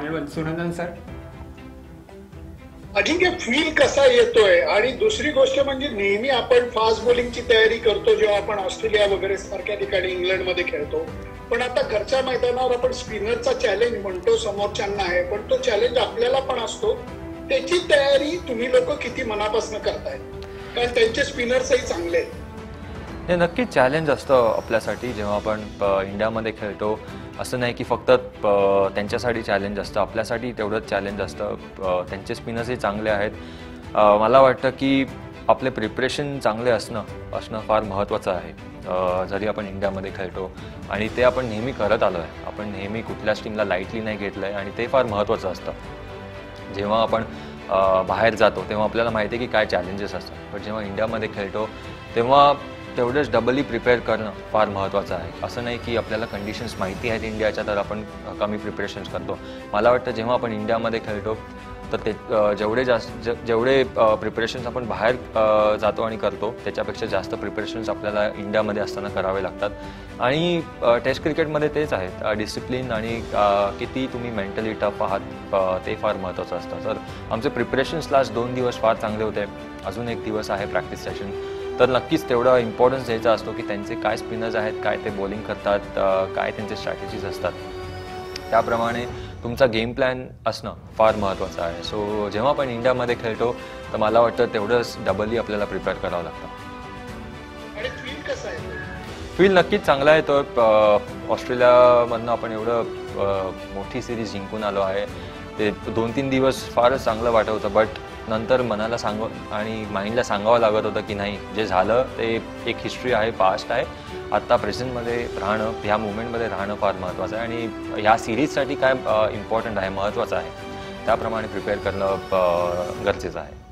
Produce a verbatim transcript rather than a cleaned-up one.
धन्यवाद सुनंदन सर. अजिंक्य, फील कसा येतोय? आणि दुसरी गोष्ट म्हणजे नेहमी आपण फास्ट बॉलिंगची तयारी करतो जेव्हा आपण ऑस्ट्रेलिया वगैरे सारख्या ठिकाणी इंग्लंडमध्ये खेळतो, पण आता घरच्या मैदानावर आपण स्पिनरचा चॅलेंज म्हणतो समोरच्यांना आहे, पण तो चॅलेंज आपल्याला पण असतो. त्याची तयारी तुम्ही लोक किती मनापासून करताय? कारण त्यांचे स्पिनर्सही चांगले आहेत. हे नक्कीच चॅलेंज असतं आपल्यासाठी जेव्हा आपण इंडियामध्ये खेळतो. असं नाही की फक्त त्यांच्यासाठी चॅलेंज असतं, आपल्यासाठी तेवढंच चॅलेंज असतं. त्यांचे स्पिनर्सही चांगले आहेत. मला वाटतं की आपले प्रिपरेशन चांगले असणं असणं फार महत्त्वाचं आहे जरी आपण इंडियामध्ये खेळतो, आणि ते आपण नेहमी करत आलो आहे. आपण नेहमी कुठल्याच टीमला लाईटली नाही घेतलं आहे, आणि ते फार महत्त्वाचं असतं. जेव्हा आपण बाहेर जातो तेव्हा आपल्याला माहिती आहे की काय चॅलेंजेस असतात, पण जेव्हा इंडियामध्ये खेळतो तेव्हा तेवढंच डबली प्रिपेअर करणं फार महत्त्वाचं आहे. असं नाही की आपल्याला कंडिशन्स माहिती आहेत इंडियाच्या तर आपण कमी प्रिपरेशन्स करतो. मला वाटतं जेव्हा आपण इंडियामध्ये खेळतो तर ते जेवढे जास्त जेवढे प्रिपरेशन्स आपण बाहेर जातो आणि करतो त्याच्यापेक्षा जास्त प्रिपरेशन्स आपल्याला इंडियामध्ये असताना करावे लागतात. आणि टेस्ट क्रिकेटमध्ये तेच आहेत, डिसिप्लिन आणि किती तुम्ही मेंटली टफ आहात ते फार महत्त्वाचं असतं. तर आमचे प्रिपरेशन्स लास्ट दोन दिवस फार चांगले होते. अजून एक दिवस आहे प्रॅक्टिस सेशन, तर नक्कीच तेवढा इम्पॉर्टन्स द्यायचा असतो की त्यांचे काय स्पिनर्स आहेत, काय ते बॉलिंग करतात, काय त्यांचे स्ट्रॅटेजीज असतात, त्याप्रमाणे तुमचा गेम प्लॅन असणं फार महत्त्वाचं आहे. सो जेव्हा आपण इंडियामध्ये खेळतो तर मला वाटतं तेवढंच डबली आपल्याला प्रिपेअर करावं लागतं. आणि फील कसं आहे? फील नक्कीच चांगला आहे. तर ऑस्ट्रेलियामधनं आपण एवढं मोठी सिरीज जिंकून आलो आहे, ते दोन तीन दिवस फारच चांगलं वाटत होतं. बट नंतर मनाला सांग आणि माइंडला सांगावं लागत होतं की नाही, जे झालं ते एक हिस्ट्री आहे, पास्ट आहे. आत्ता प्रेझेंटमध्ये राहणं, ह्या मुवमेंटमध्ये राहणं फार महत्त्वाचं आहे. आणि ह्या सिरीजसाठी काय इम्पॉर्टंट आहे, महत्त्वाचं आहे, त्याप्रमाणे प्रिपेअर करणं गरजेचं आहे.